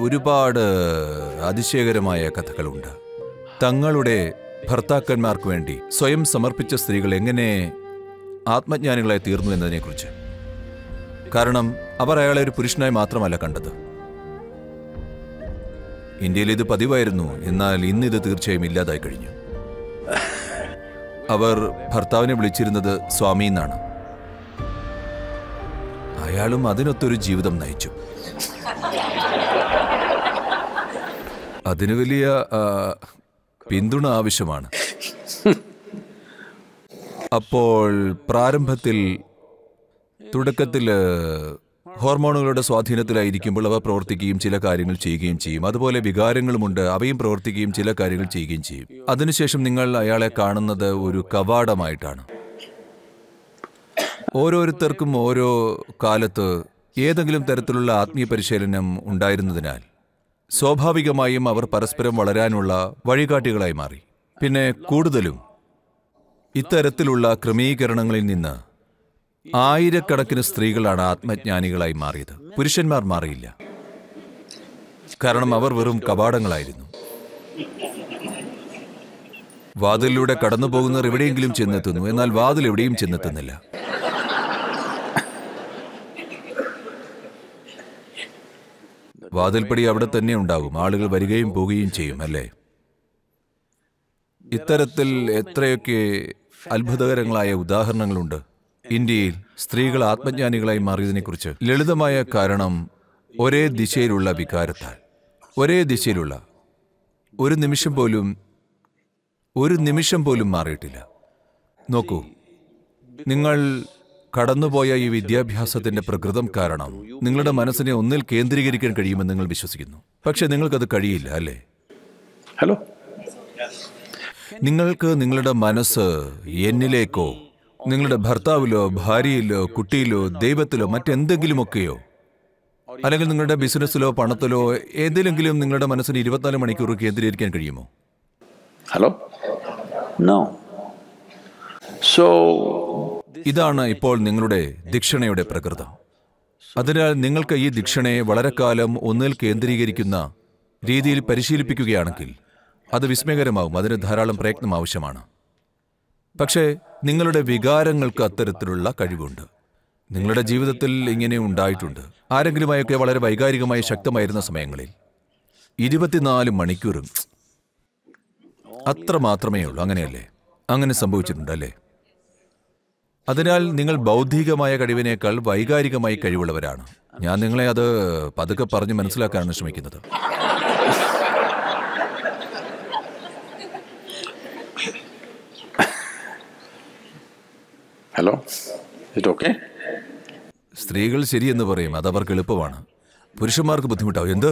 ഒരുപാട് അതിശയകരമായ കഥകളുണ്ട്. തങ്ങളുടെ ഭർത്താക്കന്മാർക്ക് വേണ്ടി സ്വയം സമർപ്പിച്ച സ്ത്രീകൾ എങ്ങനെ ആത്മജ്ഞാനികളായി തീർന്നു എന്നതിനെക്കുറിച്ച്. കാരണം അവർ അയാളെ ഒരു പുരുഷനായി മാത്രമല്ല കണ്ടത്. ഇന്ത്യയിൽ ഇത് പതിവായിരുന്നു, എന്നാൽ ഇന്നിത് തീർച്ചയായും ഇല്ലാതായി കഴിഞ്ഞു. അവർ ഭർത്താവിനെ വിളിച്ചിരുന്നത് സ്വാമി എന്നാണ്. അയാളും അതിനൊത്തൊരു ജീവിതം നയിച്ചു. അതിന് വലിയ പിന്തുണ ആവശ്യമാണ്. അപ്പോൾ തുടക്കത്തിൽ ഹോർമോണുകളുടെ സ്വാധീനത്തിലായിരിക്കുമ്പോൾ അവ പ്രവർത്തിക്കുകയും ചില കാര്യങ്ങൾ ചെയ്യുകയും ചെയ്യും. അതുപോലെ വികാരങ്ങളുമുണ്ട്, അവയും പ്രവർത്തിക്കുകയും ചില കാര്യങ്ങൾ ചെയ്യുകയും ചെയ്യും. അതിനുശേഷം നിങ്ങൾ അയാളെ കാണുന്നത് ഒരു കവാടമായിട്ടാണ്. ഓരോരുത്തർക്കും ഓരോ കാലത്ത് ഏതെങ്കിലും തരത്തിലുള്ള ആത്മീയ പരിശീലനം ഉണ്ടായിരുന്നതിനാൽ സ്വാഭാവികമായും അവർ പരസ്പരം വളരാനുള്ള വഴികാട്ടികളായി മാറി. പിന്നെ കൂടുതലും ഇത്തരത്തിലുള്ള ക്രമീകരണങ്ങളിൽ നിന്ന് ആയിരക്കണക്കിന് സ്ത്രീകളാണ് ആത്മജ്ഞാനികളായി മാറിയത്. പുരുഷന്മാർ മാറിയില്ല. കാരണം അവർ വെറും കവാടങ്ങളായിരുന്നു. വാതിലിലൂടെ കടന്നു പോകുന്നവർ എവിടെയെങ്കിലും ചെന്നെത്തുന്നു, എന്നാൽ വാതിൽ എവിടെയും ചെന്നെത്തുന്നില്ല. വാതിൽപ്പടി അവിടെ തന്നെ ഉണ്ടാകും. ആളുകൾ വരികയും പോവുകയും ചെയ്യും, അല്ലേ? ഇത്തരത്തിൽ എത്രയൊക്കെ അത്ഭുതകരങ്ങളായ ഉദാഹരണങ്ങളുണ്ട് ഇന്ത്യയിൽ സ്ത്രീകൾ ആത്മജ്ഞാനികളായി മാറിയതിനെക്കുറിച്ച്. ലളിതമായ കാരണം ഒരേ ദിശയിലുള്ള വികാരത്താൽ. ഒരേ ദിശയിലുള്ള ഒരു നിമിഷം പോലും മാറിയിട്ടില്ല. നോക്കൂ, നിങ്ങൾ കടന്നുപോയ ഈ വിദ്യാഭ്യാസത്തിന്റെ പ്രകൃതം കാരണം നിങ്ങളുടെ മനസ്സിനെ ഒന്നിൽ കേന്ദ്രീകരിക്കാൻ കഴിയുമെന്ന് നിങ്ങൾ വിശ്വസിക്കുന്നു. പക്ഷെ നിങ്ങൾക്കത് കഴിയില്ല, അല്ലേ? ഹലോ, നിങ്ങൾക്ക് നിങ്ങളുടെ മനസ്സ് എന്നിലേക്കോ നിങ്ങളുടെ ഭർത്താവിലോ ഭാര്യയിലോ കുട്ടിയിലോ ദൈവത്തിലോ മറ്റെന്തെങ്കിലുമൊക്കെയോ, അല്ലെങ്കിൽ നിങ്ങളുടെ ബിസിനസ്സിലോ പണത്തിലോ ഏതിലെങ്കിലും നിങ്ങളുടെ മനസ്സിന് 24 മണിക്കൂർ കേന്ദ്രീകരിക്കാൻ കഴിയുമോ? Hello, no. ഇതാണ് ഇപ്പോൾ നിങ്ങളുടെ ദിക്ഷണയുടെ പ്രകൃതം. അതിനാൽ നിങ്ങൾക്ക് ഈ ദിക്ഷണയെ വളരെ കാലം ഒന്നിൽ കേന്ദ്രീകരിക്കുന്ന രീതിയിൽ പരിശീലിപ്പിക്കുകയാണെങ്കിൽ അത് വിസ്മയകരമാകും. അതിന് ധാരാളം പ്രയത്നം ആവശ്യമാണ്. പക്ഷേ നിങ്ങളുടെ വികാരങ്ങൾക്ക് അത്തരത്തിലുള്ള കഴിവുണ്ട്. നിങ്ങളുടെ ജീവിതത്തിൽ ഇങ്ങനെ ഉണ്ടായിട്ടുണ്ട്. ആരെങ്കിലുമായൊക്കെ വളരെ വൈകാരികമായി ശക്തമായിരുന്ന സമയങ്ങളിൽ 24 മണിക്കൂറും അത്ര മാത്രമേ ഉള്ളൂ. അങ്ങനെയല്ലേ? അങ്ങനെ സംഭവിച്ചിട്ടുണ്ടല്ലേ? അതിനാൽ നിങ്ങൾ ബൗദ്ധികമായ കഴിവിനേക്കാൾ വൈകാരികമായി കഴിവുള്ളവരാണ്. ഞാൻ നിങ്ങളെ അത് പതുക്കെ പറഞ്ഞ് മനസ്സിലാക്കാനാണ് ശ്രമിക്കുന്നത്. Hello, okay. സ്ത്രീകൾ ശരിയെന്ന് പറയും, അതവർക്ക് എളുപ്പമാണ്. പുരുഷന്മാർക്ക് ബുദ്ധിമുട്ടാവും. എന്ത്?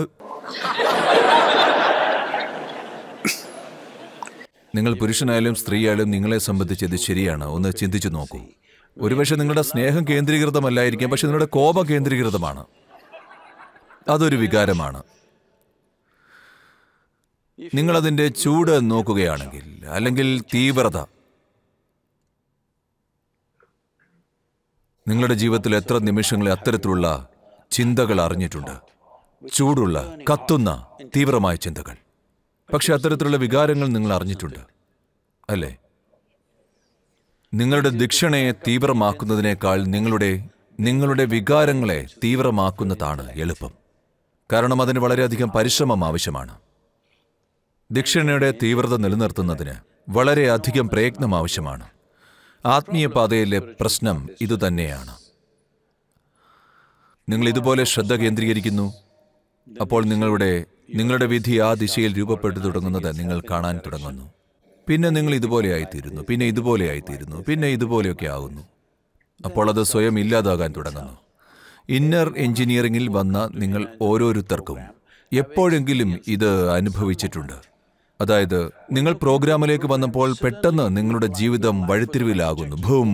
നിങ്ങൾ പുരുഷനായാലും സ്ത്രീയായാലും നിങ്ങളെ സംബന്ധിച്ച് ഇത് ശരിയാണ്. ഒന്ന് ചിന്തിച്ചു നോക്കൂ. ഒരുപക്ഷെ നിങ്ങളുടെ സ്നേഹം കേന്ദ്രീകൃതമല്ലായിരിക്കാം, പക്ഷെ നിങ്ങളുടെ കോപം കേന്ദ്രീകൃതമാണ്. അതൊരു വികാരമാണ്. നിങ്ങളതിൻ്റെ ചൂട് നോക്കുകയാണെങ്കിൽ, അല്ലെങ്കിൽ തീവ്രത, നിങ്ങളുടെ ജീവിതത്തിൽ എത്ര നിമിഷങ്ങളിൽ അത്തരത്തിലുള്ള ചിന്തകൾ അറിഞ്ഞിട്ടുണ്ട്? ചൂടുള്ള, കത്തുന്ന, തീവ്രമായ ചിന്തകൾ. പക്ഷെ അത്തരത്തിലുള്ള വികാരങ്ങൾ നിങ്ങൾ അറിഞ്ഞിട്ടുണ്ട്, അല്ലേ? നിങ്ങളുടെ ദിക്ഷണയെ തീവ്രമാക്കുന്നതിനേക്കാൾ നിങ്ങളുടെ വികാരങ്ങളെ തീവ്രമാക്കുന്നതാണ് എളുപ്പം. കാരണം അതിന് വളരെയധികം പരിശ്രമം ആവശ്യമാണ്. ദിക്ഷണയുടെ തീവ്രത നിലനിർത്തുന്നതിന് വളരെയധികം പ്രയത്നം ആവശ്യമാണ്. ആത്മീയ പാതയിലെ പ്രശ്നം ഇതുതന്നെയാണ്. നിങ്ങൾ ഇതുപോലെ ശ്രദ്ധ കേന്ദ്രീകരിക്കുന്നു, അപ്പോൾ നിങ്ങളുടെ വിധി ആ ദിശയിൽ രൂപപ്പെട്ടു തുടങ്ങുന്നത് നിങ്ങൾ കാണാൻ തുടങ്ങുന്നു. പിന്നെ നിങ്ങൾ ഇതുപോലെയായിത്തീരുന്നു, പിന്നെ ഇതുപോലെയായിത്തീരുന്നു, പിന്നെ ഇതുപോലെയൊക്കെ ആകുന്നു. അപ്പോൾ അത് സ്വയം ഇല്ലാതാകാൻ തുടങ്ങുന്നു. ഇന്നർ എഞ്ചിനീയറിംഗിൽ വന്ന നിങ്ങൾ ഓരോരുത്തർക്കും എപ്പോഴെങ്കിലും ഇത് അനുഭവിച്ചിട്ടുണ്ട്. അതായത് നിങ്ങൾ പ്രോഗ്രാമിലേക്ക് വന്നപ്പോൾ പെട്ടെന്ന് നിങ്ങളുടെ ജീവിതം വഴിത്തിരിവിലാകുന്നു. ഭൂം.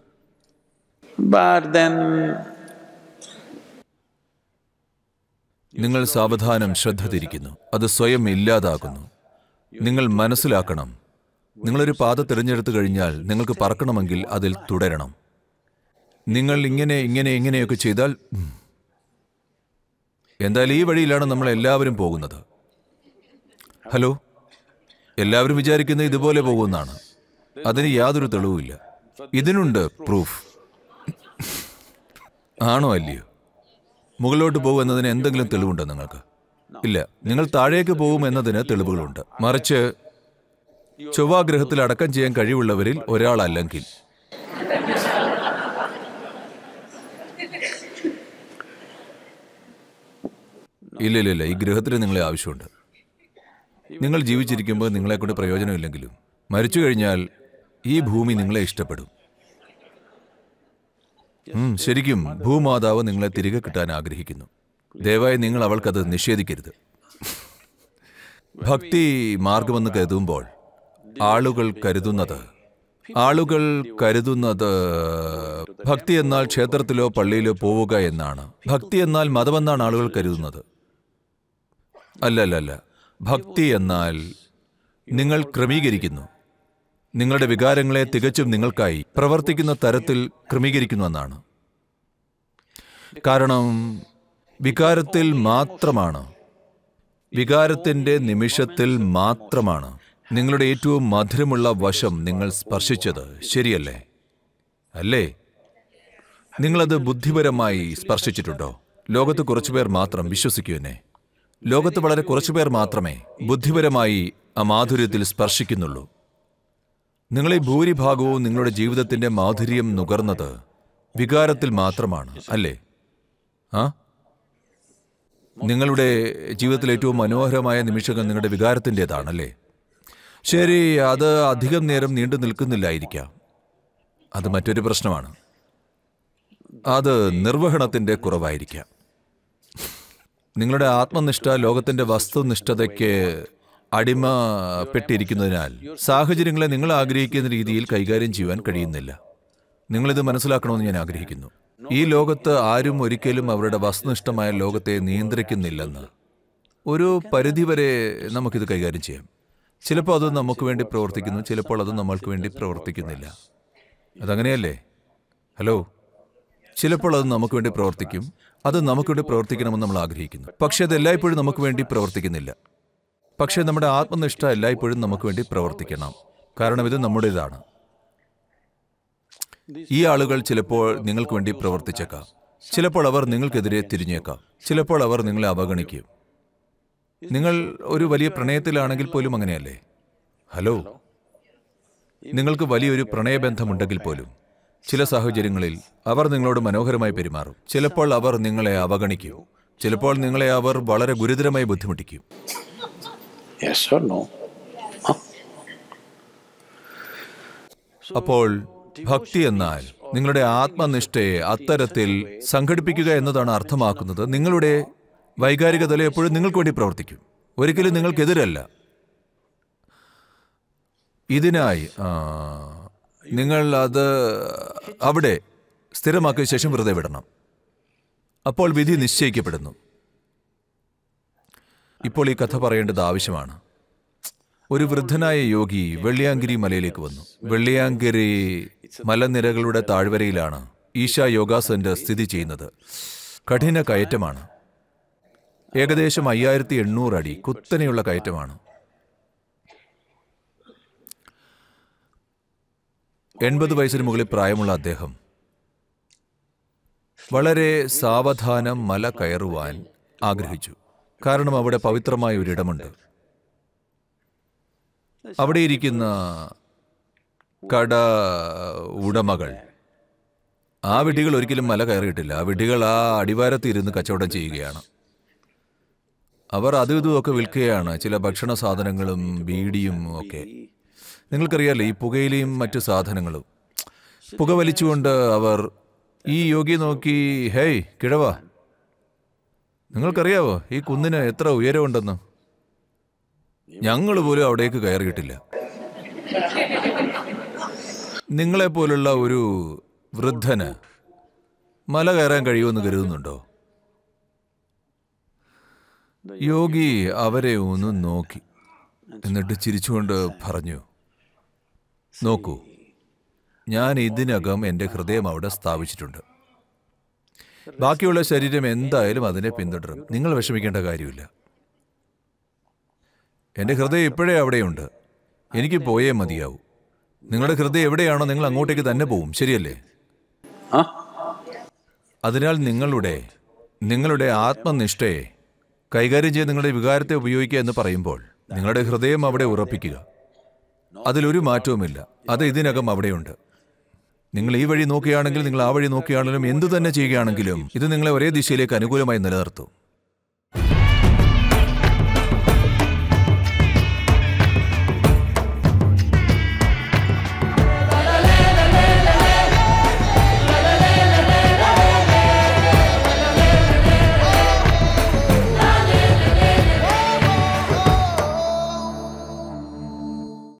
നിങ്ങൾ സാവധാനം ശ്രദ്ധ തിരിക്കുന്നു, അത് സ്വയം ഇല്ലാതാകുന്നു. നിങ്ങൾ മനസ്സിലാക്കണം, നിങ്ങളൊരു പാത തിരഞ്ഞെടുത്തു കഴിഞ്ഞാൽ നിങ്ങൾക്ക് പറക്കണമെങ്കിൽ അതിൽ തുടരണം. നിങ്ങൾ ഇങ്ങനെയൊക്കെ ചെയ്താൽ എന്തായാലും ഈ വഴിയിലാണ് നമ്മൾ എല്ലാവരും പോകുന്നത്. ഹലോ, എല്ലാവരും വിചാരിക്കുന്നത് ഇതുപോലെ പോകുമെന്നാണ്. അതിന് യാതൊരു തെളിവുമില്ല. ഇതിനുണ്ട് പ്രൂഫ്. ആണോ അല്ലയോ? മുകളിലോട്ട് പോകുമെന്നതിന് എന്തെങ്കിലും തെളിവുണ്ടോ നിങ്ങൾക്ക്? ഇല്ല. നിങ്ങൾ താഴേക്ക് പോകും എന്നതിന് തെളിവുകളുണ്ട്. മറിച്ച് ചൊവ്വാഗ്രഹത്തിൽ അടക്കം ചെയ്യാൻ കഴിവുള്ളവരിൽ ഒരാളല്ലെങ്കിൽ ഇല്ല, ഈ ഗ്രഹത്തിന് നിങ്ങളെ ആവശ്യമുണ്ട്. നിങ്ങൾ ജീവിച്ചിരിക്കുമ്പോൾ നിങ്ങളെക്കൊണ്ട് പ്രയോജനമില്ലെങ്കിലും മരിച്ചു കഴിഞ്ഞാൽ ഈ ഭൂമി നിങ്ങളെ ഇഷ്ടപ്പെടും. ശരിക്കും ഭൂമാതാവ് നിങ്ങളെ തിരികെ കിട്ടാൻ ആഗ്രഹിക്കുന്നു. ദയവായി നിങ്ങൾ അവൾക്കത് നിഷേധിക്കരുത്. ഭക്തി മാർഗമെന്ന് കരുതുമ്പോൾ ആളുകൾ കരുതുന്നത് ഭക്തി എന്നാൽ ക്ഷേത്രത്തിലോ പള്ളിയിലോ പോവുക എന്നാണ്. ഭക്തി എന്നാൽ മതമെന്നാണ് ആളുകൾ കരുതുന്നത്. അല്ല. ഭക്തി എന്നാൽ നിങ്ങൾ ക്രമീകരിക്കുന്നു. നിങ്ങളുടെ വികാരങ്ങളെ തികച്ചും നിങ്ങൾക്കായി പ്രവർത്തിക്കുന്ന തരത്തിൽ ക്രമീകരിക്കുന്നു എന്നാണ്. കാരണം വികാരത്തിന്റെ നിമിഷത്തിൽ മാത്രമാണ് നിങ്ങളുടെ ഏറ്റവും മധുരമുള്ള വശം നിങ്ങൾ സ്പർശിച്ചത്. ശരിയല്ലേ? അല്ലേ? നിങ്ങളത് ബുദ്ധിപരമായി സ്പർശിച്ചിട്ടുണ്ടോ? ലോകത്ത് കുറച്ചുപേർ മാത്രം വിശ്വസിക്കൂ എന്നെ. ലോകത്ത് വളരെ കുറച്ചുപേർ മാത്രമേ ബുദ്ധിപരമായി ആ മാധുര്യത്തിൽ സ്പർശിക്കുന്നുള്ളൂ. നിങ്ങളെ ഭൂരിഭാഗവും നിങ്ങളുടെ ജീവിതത്തിന്റെ മാധുര്യം നുകർന്നത് വികാരത്തിൽ മാത്രമാണ്, അല്ലേ? നിങ്ങളുടെ ജീവിതത്തിലെ ഏറ്റവും മനോഹരമായ നിമിഷങ്ങൾ നിങ്ങളുടെ വികാരത്തിൻ്റെതാണല്ലേ? ശരി, അത് അധികം നേരം നീണ്ടു നിൽക്കുന്നില്ലായിരിക്കാം. അത് മറ്റൊരു പ്രശ്നമാണ്. അത് നിർവഹണത്തിന്റെ കുറവായിരിക്കാം. നിങ്ങളുടെ ആത്മനിഷ്ഠ ലോകത്തിന്റെ വസ്തുനിഷ്ഠതയ്ക്ക് അടിമപ്പെട്ടിരിക്കുന്നതിനാൽ സാഹചര്യങ്ങളെ നിങ്ങൾ ആഗ്രഹിക്കുന്ന രീതിയിൽ കൈകാര്യം ചെയ്യുവാൻ കഴിയുന്നില്ല. നിങ്ങളിത് മനസ്സിലാക്കണമെന്ന് ഞാൻ ആഗ്രഹിക്കുന്നു. ഈ ലോകത്ത് ആരും ഒരിക്കലും അവരുടെ വസ്തുനിഷ്ഠമായ ലോകത്തെ നിയന്ത്രിക്കുന്നില്ലെന്ന്. ഒരു പരിധിവരെ നമുക്കിത് കൈകാര്യം ചെയ്യാം. ചിലപ്പോൾ അത് നമുക്ക് വേണ്ടി പ്രവർത്തിക്കുന്നു, ചിലപ്പോൾ അത് നമ്മൾക്ക് വേണ്ടി പ്രവർത്തിക്കുന്നില്ല. അതങ്ങനെയല്ലേ? ഹലോ, ചിലപ്പോൾ അത് നമുക്ക് വേണ്ടി പ്രവർത്തിക്കും. അത് നമുക്ക് വേണ്ടി പ്രവർത്തിക്കണമെന്ന് നമ്മൾ ആഗ്രഹിക്കുന്നു. പക്ഷെ അത് എല്ലായ്പ്പോഴും നമുക്ക് വേണ്ടി പ്രവർത്തിക്കുന്നില്ല. പക്ഷേ നമ്മുടെ ആത്മനിഷ്ഠ എല്ലായ്പ്പോഴും നമുക്ക് വേണ്ടി പ്രവർത്തിക്കണം. കാരണം ഇത് നമ്മുടേതാണ്. ഈ ആളുകൾ ചിലപ്പോൾ നിങ്ങൾക്ക് വേണ്ടി പ്രവർത്തിച്ചേക്കാം. ചിലപ്പോൾ അവർ നിങ്ങൾക്കെതിരെ തിരിഞ്ഞേക്കാം. ചിലപ്പോൾ അവർ നിങ്ങളെ അവഗണിക്കും. നിങ്ങൾ ഒരു വലിയ പ്രണയത്തിലാണെങ്കിൽ പോലും അങ്ങനെയല്ലേ? ഹലോ, നിങ്ങൾക്ക് വലിയൊരു പ്രണയബന്ധമുണ്ടെങ്കിൽ പോലും ചില സാഹചര്യങ്ങളിൽ അവർ നിങ്ങളോട് മനോഹരമായി പെരുമാറും. ചിലപ്പോൾ അവർ നിങ്ങളെ അവഗണിക്കും. ചിലപ്പോൾ നിങ്ങളെ അവർ വളരെ ഗുരുതരമായി ബുദ്ധിമുട്ടിക്കും. അപ്പോൾ ഭക്തി എന്നാൽ നിങ്ങളുടെ ആത്മനിഷ്ഠയെ അത്തരത്തിൽ സംഘടിപ്പിക്കുക എന്നതാണ് അർത്ഥമാക്കുന്നത്. നിങ്ങളുടെ വൈകാരിക തലം എപ്പോഴും നിങ്ങൾക്ക് വേണ്ടി പ്രവർത്തിക്കും, ഒരിക്കലും നിങ്ങൾക്കെതിരല്ല. ഇതിനായി നിങ്ങൾ അത് അവിടെ സ്ഥിരമാക്കിയ ശേഷം വെറുതെ വിടണം. അപ്പോൾ വിധി നിശ്ചയിക്കപ്പെടുന്നു. ഇപ്പോൾ ഈ കഥ പറയേണ്ടത് ആവശ്യമാണ്. ഒരു വൃദ്ധനായ യോഗി വെള്ളിയാങ്കിരി മലയിലേക്ക് വന്നു. വെള്ളിയാങ്കിരി മലനിരകളുടെ താഴ്വരയിലാണ് ഈശാ യോഗ സെന്റർ സ്ഥിതി ചെയ്യുന്നത്. കഠിന കയറ്റമാണ്. ഏകദേശം 5800 അടി കുത്തനെയുള്ള കയറ്റമാണ്. 80 വയസ്സിന് മുകളിൽ പ്രായമുള്ള അദ്ദേഹം വളരെ സാവധാനം മല കയറുവാൻ ആഗ്രഹിച്ചു. കാരണം അവിടെ പവിത്രമായ ഒരിടമുണ്ട്. അവിടെ ഇരിക്കുന്ന കട ഉടമകൾ, ആ വിഡ്ഢികൾ ഒരിക്കലും മല കയറിയിട്ടില്ല. ആ വിഡ്ഢികൾ ആ അടിവാരത്ത് ഇരുന്ന് കച്ചവടം ചെയ്യുകയാണ്. അവർ അതും ഇതുമൊക്കെ വിൽക്കുകയാണ്, ചില ഭക്ഷണ സാധനങ്ങളും ബീഡിയും ഒക്കെ. നിങ്ങൾക്കറിയാലോ, ഈ പുകയിലയും മറ്റു സാധനങ്ങളും. പുക വലിച്ചുകൊണ്ട് അവർ ഈ യോഗിയെ നോക്കി, ഹേയ് കിഴവ, നിങ്ങൾക്കറിയാവോ ഈ കുന്നിന് എത്ര ഉയരമുണ്ടെന്ന്? ഞങ്ങൾ പോലും അവിടേക്ക് കയറിയിട്ടില്ല. നിങ്ങളെപ്പോലുള്ള ഒരു വൃദ്ധന് മല കയറാൻ കഴിയുമെന്ന് കരുതുന്നുണ്ടോ? യോഗി അവരെ ഒന്ന് നോക്കി, എന്നിട്ട് ചിരിച്ചുകൊണ്ട് പറഞ്ഞു, നോക്കൂ, ഞാൻ ഇതിനകം എൻ്റെ ഹൃദയം അവിടെ സ്ഥാപിച്ചിട്ടുണ്ട്. ബാക്കിയുള്ള ശരീരം എന്തായാലും അതിനെ പിന്തുടരും. നിങ്ങൾ വിഷമിക്കേണ്ട കാര്യമില്ല. എൻ്റെ ഹൃദയം ഇപ്പോഴേ അവിടെയുണ്ട്. എനിക്ക് പോയേ മതിയാവൂ. നിങ്ങളുടെ ഹൃദയം എവിടെയാണോ നിങ്ങൾ അങ്ങോട്ടേക്ക് തന്നെ പോവും. ശരിയല്ലേ? അതിനാൽ നിങ്ങളുടെ ആത്മനിഷ്ഠയെ കൈകാര്യം ചെയ്ത് നിങ്ങളുടെ വികാരത്തെ ഉപയോഗിക്കുക എന്ന് പറയുമ്പോൾ നിങ്ങളുടെ ഹൃദയം അവിടെ ഉറപ്പിക്കുക. അതിലൊരു മാറ്റവുമില്ല. അത് ഇതിനകം അവിടെയുണ്ട്. നിങ്ങൾ ഈ വഴി നോക്കുകയാണെങ്കിൽ, നിങ്ങൾ ആ വഴി നോക്കുകയാണെങ്കിലും, എന്തു തന്നെ ചെയ്യുകയാണെങ്കിലും ഇത് നിങ്ങളെ ഒരേ ദിശയിലേക്ക് അനുകൂലമായി നിലനിർത്തും.